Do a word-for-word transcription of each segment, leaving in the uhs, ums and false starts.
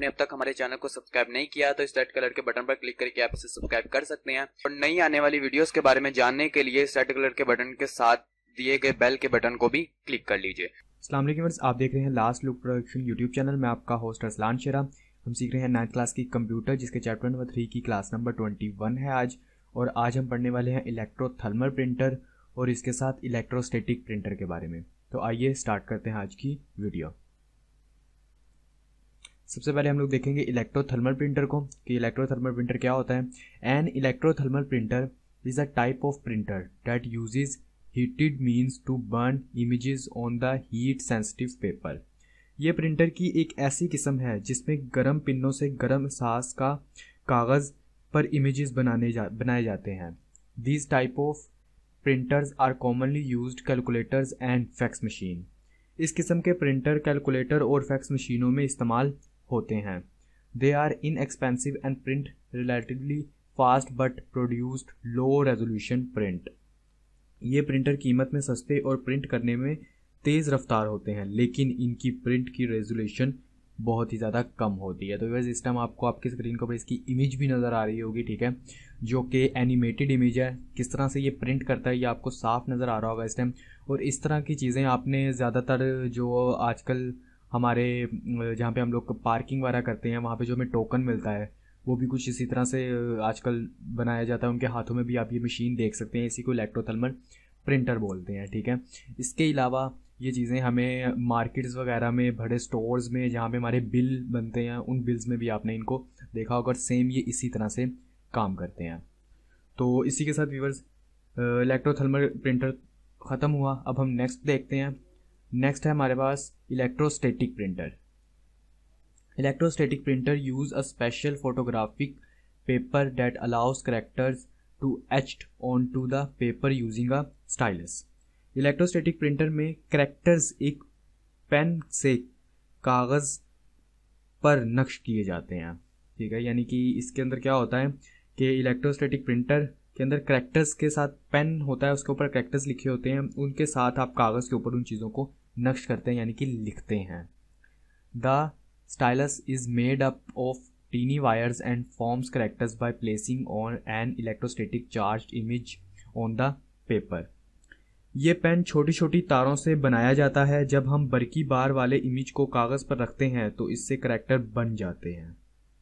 आपने अब तक हमारे चैनल को सब्सक्राइब नहीं किया तो इस रेड कलर के बटन पर क्लिक करके आप इसे सब्सक्राइब कर सकते हैं और नई आने वाली वीडियोस के बारे में जानने के लिए इस रेड कलर के बटन के साथ दिए गए बेल के बटन को भी क्लिक कर लीजिए। अस्सलाम वालेकुम, आप देख रहे हैं last look production YouTube channel में। आपका होस्ट अरसलान शेरा। हम सीख रहे हैं नाइन्थ क्लास की कंप्यूटर, जिसके चैप्टर नंबर थ्री की क्लास नंबर ट्वेंटी वन है आज। और आज हम पढ़ने वाले हैं इलेक्ट्रोथर्मल प्रिंटर और इसके साथ इलेक्ट्रोस्टैटिक प्रिंटर के बारे में। तो आइए स्टार्ट करते हैं आज की वीडियो। सबसे पहले हम लोग देखेंगे इलेक्ट्रोथर्मल प्रिंटर को कि इलेक्ट्रोथर्मल प्रिंटर क्या होता है। An electrothermal printer is a type of printer that uses heated means to burn images on the heat sensitive paper। ये प्रिंटर की एक ऐसी किस्म है जिसमें गर्म पिनों से गर्म सास का कागज़ पर इमेजेस बनाने जा बनाए जाते हैं। These type of printers are commonly used calculators and fax machine। इस किस्म के प्रिंटर कैलकुलेटर और फैक्स मशीनों में इस्तेमाल होते हैं। They are inexpensive and print relatively fast but produced low resolution print। ये प्रिंटर कीमत में सस्ते और प्रिंट करने में तेज़ रफ्तार होते हैं, लेकिन इनकी प्रिंट की रेजोल्यूशन बहुत ही ज़्यादा कम होती है। तो वैसे इस टाइम आपको आपकी स्क्रीन के ऊपर इसकी इमेज भी नज़र आ रही होगी, ठीक है, जो कि एनिमेटेड इमेज है। किस तरह से ये प्रिंट करता है ये आपको साफ नज़र आ रहा होगा इस टाइम। और इस तरह की चीज़ें आपने ज़्यादातर जो आजकल हमारे जहाँ पे हम लोग पार्किंग वगैरह करते हैं वहाँ पे जो हमें टोकन मिलता है वो भी कुछ इसी तरह से आजकल बनाया जाता है। उनके हाथों में भी आप ये मशीन देख सकते हैं, इसी को इलेक्ट्रोथर्मल प्रिंटर बोलते हैं, ठीक है। इसके अलावा ये चीज़ें हमें मार्केट्स वगैरह में, बड़े स्टोर्स में जहाँ पे हमारे बिल बनते हैं, उन बिल्स में भी आपने इनको देखा होगा। सेम ये इसी तरह से काम करते हैं। तो इसी के साथ व्यूअर्स इलेक्ट्रोथर्मल प्रिंटर ख़त्म हुआ। अब हम नेक्स्ट देखते हैं। नेक्स्ट है हमारे पास electrostatic printer. Electrostatic printer use a special photographic paper that allows characters to etched onto the paper using a stylus। Electrostatic printer में characters एक पेन से कागज़ पर नक्श किए जाते हैं, ठीक है। यानी कि इसके अंदर क्या होता है कि इलेक्ट्रोस्टैटिक प्रिंटर के अंदर कैरेक्टर्स के साथ पेन होता है, उसके ऊपर कैरेक्टर्स लिखे होते हैं, उनके साथ आप कागज़ के ऊपर उन चीज़ों को नक्श करते हैं यानी कि लिखते हैं। The Stylus is made up of teeny wires and forms characters by placing on an electrostatic charged image on the paper। ये पेन छोटी छोटी तारों से बनाया जाता है। जब हम बरकी बार वाले इमेज को कागज़ पर रखते हैं तो इससे करैक्टर बन जाते हैं।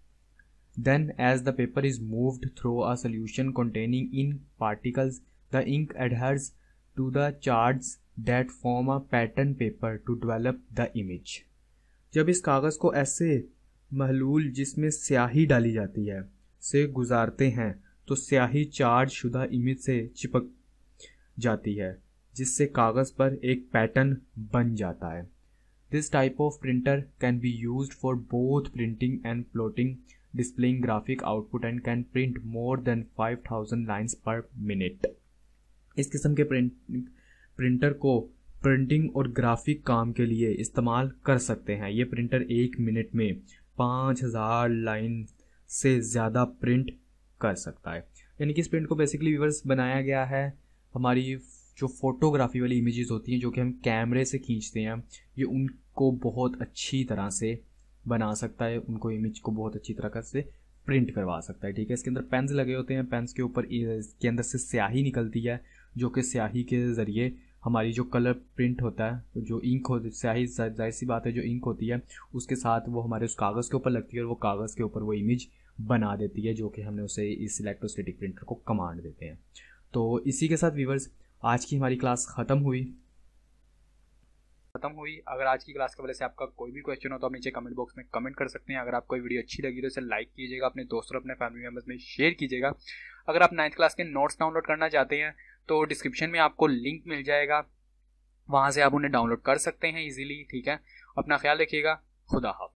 Then as the paper is moved through a solution containing ink particles, the ink adheres to the charges that form a pattern paper to develop the image। जब इस कागज़ को ऐसे महलूल जिसमें स्याही डाली जाती है से गुजारते हैं तो स्याही चार्ज शुदा इमेज से चिपक जाती है, जिससे कागज़ पर एक पैटर्न बन जाता है। This type of printer can be used for both printing and plotting, displaying graphic output and can print more than five thousand lines per minute. इस किस्म के प्रिंट प्रिंटर को प्रिंटिंग और ग्राफिक काम के लिए इस्तेमाल कर सकते हैं। ये प्रिंटर एक मिनट में पाँच हज़ार लाइन से ज़्यादा प्रिंट कर सकता है। यानी कि इस प्रिंट को बेसिकली व्यूअर्स बनाया गया है हमारी जो फोटोग्राफी वाली इमेजेस होती हैं जो कि हम कैमरे से खींचते हैं, ये उनको बहुत अच्छी तरह से बना सकता है, उनको इमेज को बहुत अच्छी तरह से प्रिंट करवा सकता है, ठीक है। इसके अंदर पेन्स लगे होते हैं, पेन्स के ऊपर इसके अंदर से स्याही निकलती है, जो कि स्याही के ज़रिए हमारी जो कलर प्रिंट होता है, जो इंक होती स्याही, जाहिर सी बात है जो इंक होती है उसके साथ वो हमारे उस कागज़ के ऊपर लगती है और वो कागज़ के ऊपर वो इमेज बना देती है, जो कि हमने उसे इस इलेक्ट्रोस्टैटिक प्रिंटर को कमांड देते हैं। तो इसी के साथ व्यूअर्स आज की हमारी क्लास ख़त्म हुई खत्म हुई अगर आज की क्लास के वजह से आपका कोई भी क्वेश्चन हो तो आप नीचे कमेंट बॉक्स में कमेंट कर सकते हैं। अगर आपको वीडियो अच्छी लगी तो इसे लाइक कीजिएगा, अपने दोस्तों और अपने फैमिली मेम्बर्स में शेयर कीजिएगा। अगर आप नाइन्थ क्लास के नोट्स डाउनलोड करना चाहते हैं तो डिस्क्रिप्शन में आपको लिंक मिल जाएगा, वहाँ से आप उन्हें डाउनलोड कर सकते हैं इजीली, ठीक है। अपना ख्याल रखिएगा। खुदा हाफ़िज़।